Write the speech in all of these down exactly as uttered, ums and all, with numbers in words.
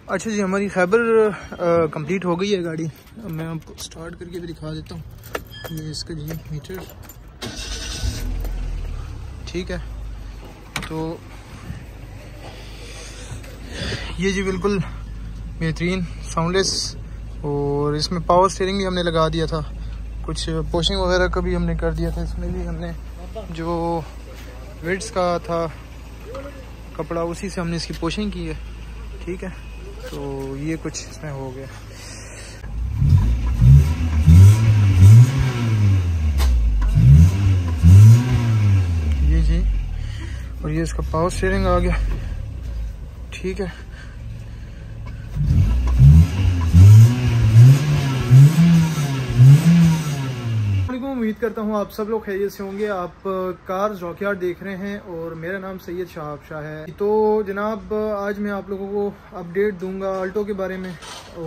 अच्छा जी, हमारी खैबर कंप्लीट हो गई है गाड़ी। अब मैं आपको स्टार्ट करके भी दिखा देता हूँ। ये इसका जी मीटर ठीक है। तो ये जी बिल्कुल बेहतरीन साउंडलेस, और इसमें पावर स्टीयरिंग भी हमने लगा दिया था, कुछ पोशिंग वगैरह का भी हमने कर दिया था। इसमें भी हमने जो विड्स का था कपड़ा उसी से हमने इसकी पोशिंग की है, ठीक है। तो ये कुछ इसमें हो गया। ये जी, और ये इसका पावर स्टीयरिंग आ गया, ठीक है। उम्मीद करता हूँ आप सब लोग खैरियत से होंगे। आप कार्स रॉकयार्ड देख रहे हैं और मेरा नाम सैयद शहाब शाह है। तो जनाब, आज मैं आप लोगों को अपडेट दूंगा अल्टो के बारे में,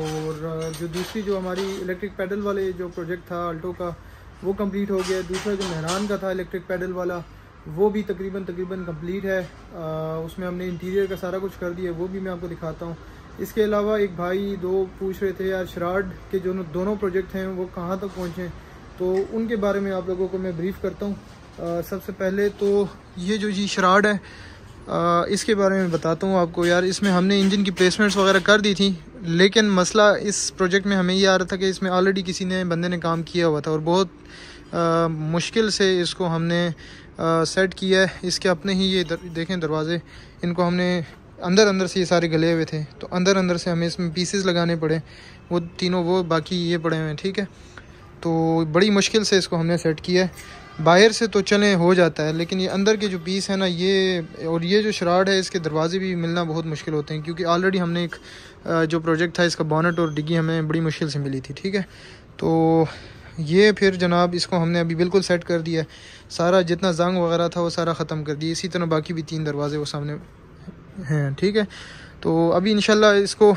और जो दूसरी जो हमारी इलेक्ट्रिक पैडल वाले जो प्रोजेक्ट था अल्टो का वो कंप्लीट हो गया। दूसरा जो मेहरान का था इलेक्ट्रिक पैडल वाला वो भी तकरीबन तकरीबन कंप्लीट है। आ, उसमें हमने इंटीरियर का सारा कुछ कर दिया, वो भी मैं आपको दिखाता हूँ। इसके अलावा एक भाई दो पूछ रहे थे यार शराड के जो दोनों प्रोजेक्ट हैं वो कहाँ तक पहुँचे, तो उनके बारे में आप लोगों को मैं ब्रीफ़ करता हूँ। सबसे पहले तो ये जो जी शराड है, आ, इसके बारे में बताता हूँ आपको। यार इसमें हमने इंजन की प्लेसमेंट्स वगैरह कर दी थी, लेकिन मसला इस प्रोजेक्ट में हमें ये आ रहा था कि इसमें ऑलरेडी किसी ने बंदे ने काम किया हुआ था, और बहुत आ, मुश्किल से इसको हमने आ, सेट किया है। इसके अपने ही ये दर, देखें दरवाजे, इनको हमने अंदर अंदर से ये सारे गले हुए थे, तो अंदर अंदर से हमें इसमें पीसेस लगाने पड़े, वो तीनों, वो बाकी ये पड़े हुए हैं, ठीक है। तो बड़ी मुश्किल से इसको हमने सेट किया है। बाहर से तो चलें हो जाता है, लेकिन ये अंदर के जो पीस है ना, ये और ये जो शराड है, इसके दरवाजे भी मिलना बहुत मुश्किल होते हैं, क्योंकि ऑलरेडी हमने एक जो प्रोजेक्ट था इसका बॉनेट और डिग्गी हमें बड़ी मुश्किल से मिली थी, ठीक है। तो ये फिर जनाब इसको हमने अभी बिल्कुल सेट कर दिया है। सारा जितना जंग वगैरह था वो सारा ख़त्म कर दिया। इसी तरह बाकी भी तीन दरवाजे वो सामने हैं, ठीक है। तो अभी इंशाल्लाह इसको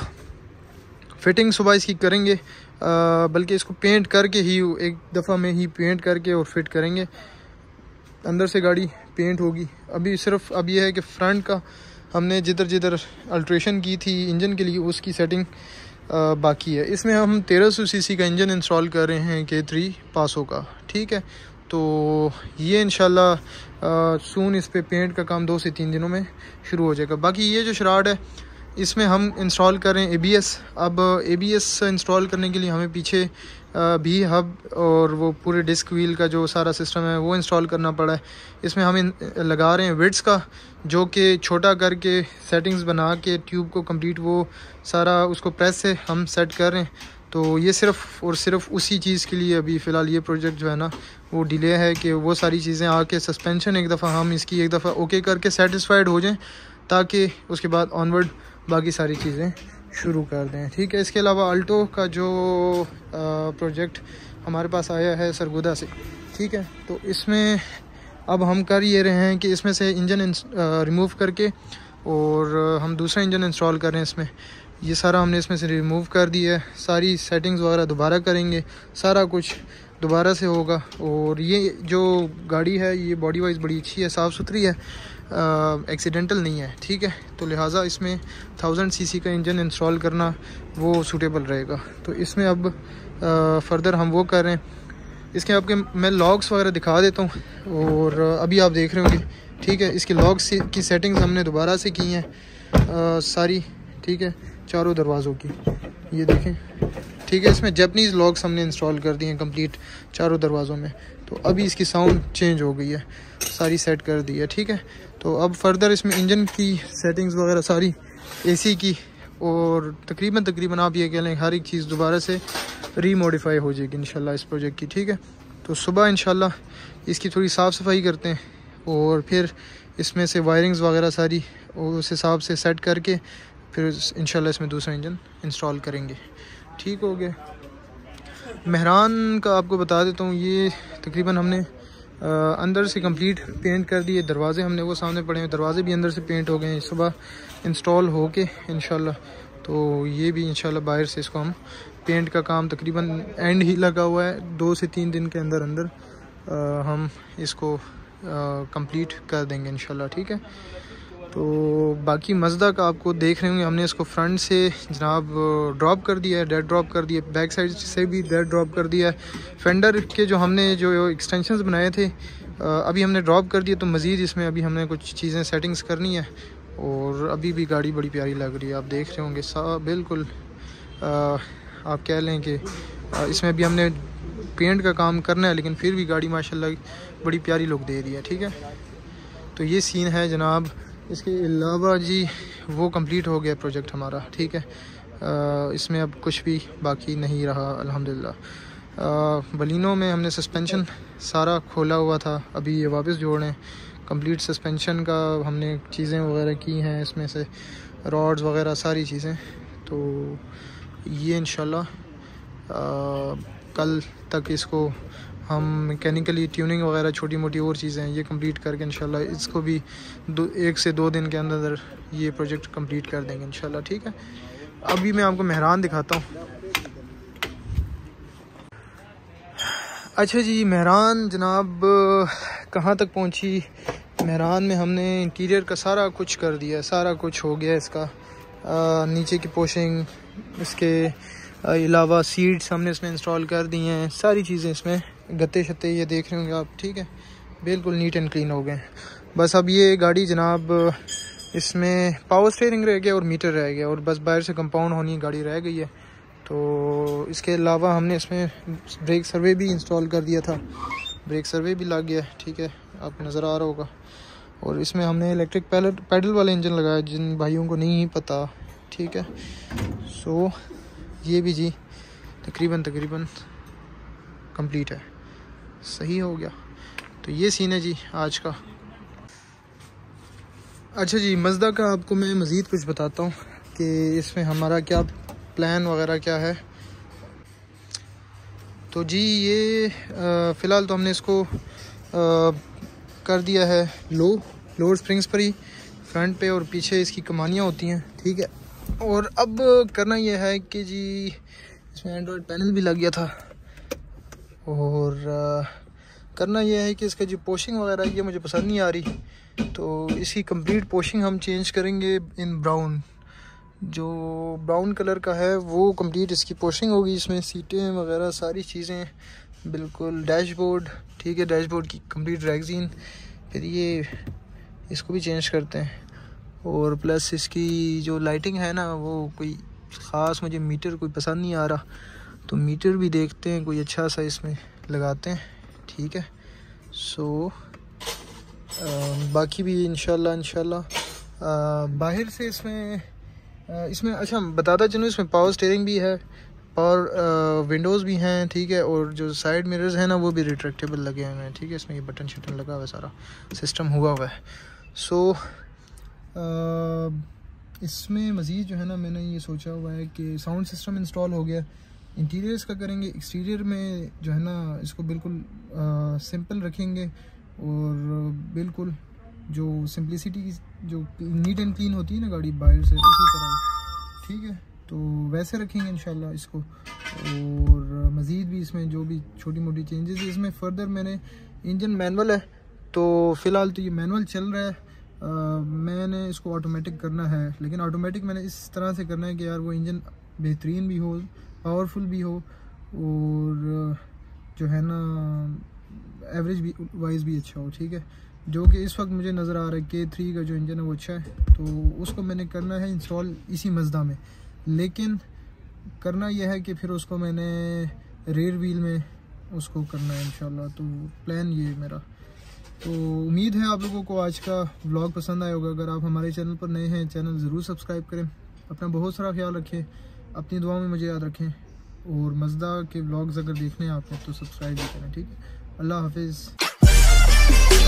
फिटिंग सुबह इसकी करेंगे, बल्कि इसको पेंट करके ही एक दफ़ा में ही पेंट करके और फिट करेंगे। अंदर से गाड़ी पेंट होगी। अभी सिर्फ अब ये है कि फ्रंट का हमने जिधर जिधर अल्ट्रेशन की थी इंजन के लिए उसकी सेटिंग आ, बाकी है। इसमें हम तेरह सौ सीसी का इंजन इंस्टॉल कर रहे हैं के थ्री पासो का, ठीक है। तो ये इंशाल्लाह सून इस पे पेंट का काम दो से तीन दिनों में शुरू हो जाएगा। बाकी ये जो शराड है इसमें हम इंस्टॉल करें ए बी एस। अब ए बी एस इंस्टॉल करने के लिए हमें पीछे भी हब और वो पूरे डिस्क व्हील का जो सारा सिस्टम है वो इंस्टॉल करना पड़ा है। इसमें हम लगा रहे हैं विड्स का, जो कि छोटा करके सेटिंग्स बना के ट्यूब को कंप्लीट वो सारा उसको प्रेस से हम सेट कर रहे हैं। तो ये सिर्फ और सिर्फ उसी चीज़ के लिए अभी फ़िलहाल ये प्रोजेक्ट जो है ना वो डिले है, कि वो सारी चीज़ें आके सस्पेंशन एक दफ़ा हम इसकी एक दफ़ा ओके करके सेटिस्फाइड हो जाएं, ताकि उसके बाद ऑनवर्ड बाकी सारी चीज़ें शुरू कर दें, ठीक है। इसके अलावा अल्टो का जो प्रोजेक्ट हमारे पास आया है सरगोदा से, ठीक है। तो इसमें अब हम कर ये रहे हैं कि इसमें से इंजन रिमूव करके और हम दूसरा इंजन इंस्टॉल कर रहे हैं इसमें। ये सारा हमने इसमें से रिमूव कर दिया है, सारी सेटिंग्स वगैरह दोबारा करेंगे, सारा कुछ दोबारा से होगा। और ये जो गाड़ी है ये बॉडी वाइज बड़ी अच्छी है, साफ़ सुथरी है, एक्सीडेंटल नहीं है, ठीक है। तो लिहाजा इसमें थाउजेंड सीसी का इंजन इंस्टॉल करना वो सूटेबल रहेगा। तो इसमें अब फर्दर हम वो कर रहे हैं। इसके आपके मैं लॉग्स वगैरह दिखा देता हूँ, और अभी आप देख रहे होंगे, ठीक है। इसके लॉग्स की सेटिंग्स हमने दोबारा से की हैं सारी, ठीक है, चारों दरवाज़ों की, ये देखें, ठीक है। इसमें जैपनीज़ लॉग्स हमने इंस्टॉल कर दिए हैं कंप्लीट चारों दरवाज़ों में। तो अभी इसकी साउंड चेंज हो गई है, सारी सेट कर दी है, ठीक है। तो अब फर्दर इसमें इंजन की सेटिंग्स वगैरह सारी, एसी की, और तकरीबन तकरीबन आप ये कह लें हर एक चीज़ दोबारा से रीमॉडिफाई हो जाएगी इंशाल्लाह इस प्रोजेक्ट की, ठीक है। तो सुबह इंशाल्लाह इसकी थोड़ी साफ़ सफाई करते हैं, और फिर इसमें से वायरिंग्स वगैरह सारी उस हिसाब से सेट करके फिर इंशाल्लाह इसमें दूसरा इंजन इंस्टॉल करेंगे, ठीक हो गया। मेहरान का आपको बता देता हूँ, ये तकरीबन हमने आ, अंदर से कंप्लीट पेंट कर दिए। दरवाजे हमने वो सामने पड़े हैं, दरवाजे भी अंदर से पेंट हो गए हैं, सुबह इंस्टॉल हो के इंशाल्लाह। तो ये भी इंशाल्लाह बाहर से इसको हम पेंट का काम तकरीबन एंड ही लगा हुआ है, दो से तीन दिन के अंदर अंदर आ, हम इसको कंप्लीट कर देंगे इंशाल्लाह, ठीक है। तो बाकी मज़दा का आपको देख रहे होंगे, हमने इसको फ्रंट से जनाब ड्रॉप कर दिया है, डेड ड्रॉप कर दिया है, बैक साइड से भी डेड ड्रॉप कर दिया है। फेंडर के जो हमने जो एक्सटेंशंस बनाए थे अभी हमने ड्रॉप कर दिया, तो मज़ीद इसमें अभी हमने कुछ चीज़ें सेटिंग्स करनी है। और अभी भी गाड़ी बड़ी प्यारी लग रही है, आप देख रहे होंगे सा बिल्कुल आ, आप कह लें कि इसमें भी हमने पेंट का काम करना है, लेकिन फिर भी गाड़ी माशाल्लाह बड़ी प्यारी लुक दे रही है। ठीक है, तो ये सीन है जनाब। इसके अलावा जी वो कंप्लीट हो गया प्रोजेक्ट हमारा। ठीक है, आ, इसमें अब कुछ भी बाकी नहीं रहा अल्हम्दुलिल्लाह। बलिनो में हमने सस्पेंशन सारा खोला हुआ था, अभी ये वापस जोड़ें। कंप्लीट सस्पेंशन का हमने चीज़ें वगैरह की हैं, इसमें से रॉड्स वगैरह सारी चीज़ें। तो ये इंशाल्लाह कल तक इसको हम मैकेनिकली ट्यूनिंग वगैरह छोटी मोटी और चीज़ें ये कंप्लीट करके इंशाल्लाह इसको भी दो एक से दो दिन के अंदर ये प्रोजेक्ट कंप्लीट कर देंगे इंशाल्लाह। ठीक है, अभी मैं आपको मेहरान दिखाता हूँ। अच्छा जी, मेहरान जनाब कहाँ तक पहुँची। मेहरान में हमने इंटीरियर का सारा कुछ कर दिया, सारा कुछ हो गया इसका। आ, नीचे की पोशिंग, इसके अलावा सीट्स हमने इसमें इंस्टॉल कर दी हैं, सारी चीज़ें इसमें गत्ते शत्ते ये देख रहे होंगे आप। ठीक है, बिल्कुल नीट एंड क्लीन हो गए। बस अब ये गाड़ी जनाब इसमें पावर स्टीयरिंग रह गया और मीटर रह गया, और बस बाहर से कंपाउंड होनी गाड़ी रह गई है। तो इसके अलावा हमने इसमें ब्रेक सर्वे भी इंस्टॉल कर दिया था, ब्रेक सर्वे भी लग गया। ठीक है, आपको नज़र आ रहा होगा। और इसमें हमने इलेक्ट्रिक पैडल पैडल वाला इंजन लगाया, जिन भाइयों को नहीं पता। ठीक है, सो ये भी जी तकरीबन तकरीबन कंप्लीट है, सही हो गया। तो ये सीन है जी आज का। अच्छा जी, मज़दा का आपको मैं मज़ीद कुछ बताता हूँ कि इसमें हमारा क्या प्लान वगैरह क्या है। तो जी ये फ़िलहाल तो हमने इसको आ, कर दिया है लो लोड स्प्रिंग्स पर ही, फ्रंट पे और पीछे इसकी कमानियाँ होती हैं। ठीक है, और अब करना यह है कि जी इसमें एंड्रॉयड पैनल भी लग गया था, और आ, करना यह है कि इसका जो पोशिंग वगैरह ये मुझे पसंद नहीं आ रही, तो इसकी कंप्लीट पोशिंग हम चेंज करेंगे इन ब्राउन। जो ब्राउन कलर का है वो कंप्लीट इसकी पोशिंग होगी, इसमें सीटें वगैरह सारी चीज़ें बिल्कुल, डैशबोर्ड। ठीक है, डैशबोर्ड की कंप्लीट रैगजीन, फिर ये इसको भी चेंज करते हैं। और प्लस इसकी जो लाइटिंग है ना, वो कोई ख़ास मुझे मीटर कोई पसंद नहीं आ रहा, तो मीटर भी देखते हैं कोई अच्छा सा इसमें लगाते हैं। ठीक है, सो आ, बाकी भी इंशाल्लाह इंशाल्लाह बाहर से इसमें आ, इसमें अच्छा बताता चलूँ, इसमें पावर स्टीयरिंग भी है, पावर विंडोज़ भी हैं। ठीक है, और जो साइड मिरर्स हैं ना वो भी रिट्रैक्टेबल लगे हुए हैं। ठीक है, इसमें ये बटन शटन लगा हुआ है, सारा सिस्टम हुआ हुआ है। सो इसमें मज़ीद जो है ना मैंने ये सोचा हुआ है कि साउंड सिस्टम इंस्टॉल हो गया। इंटीरियर्स का करेंगे, एक्सटीरियर में जो है ना इसको बिल्कुल सिंपल रखेंगे, और बिल्कुल जो सिंपलिसिटी की जो नीट एंड क्लीन होती है ना गाड़ी बाहर से, उसी तरह। ठीक है, तो वैसे रखेंगे इंशाल्लाह इसको। और मज़ीद भी इसमें जो भी छोटी मोटी चेंजेस है, इसमें फर्दर मैंने इंजन मैनुअल है, तो फ़िलहाल तो ये मैनुअल चल रहा है। आ, मैंने इसको ऑटोमेटिक करना है, लेकिन ऑटोमेटिक मैंने इस तरह से करना है कि यार वो इंजन बेहतरीन भी हो, पावरफुल भी हो, और जो है ना एवरेज भी वाइज भी अच्छा हो। ठीक है, जो कि इस वक्त मुझे नज़र आ रहा है के थ्री का जो इंजन है वो अच्छा है, तो उसको मैंने करना है इंस्टॉल इसी मज़दा में। लेकिन करना यह है कि फिर उसको मैंने रेयर व्हील में उसको करना है इंशाल्लाह, तो प्लान ये है मेरा। तो उम्मीद है आप लोगों को आज का व्लॉग पसंद आया होगा। अगर आप हमारे चैनल पर नए हैं, चैनल ज़रूर सब्सक्राइब करें। अपना बहुत सारा ख्याल रखें, अपनी दुआ में मुझे याद रखें, और मज़दा के व्लॉग्स अगर देखने हैं आपने तो सब्सक्राइब भी करें। ठीक है, अल्लाह हाफिज़।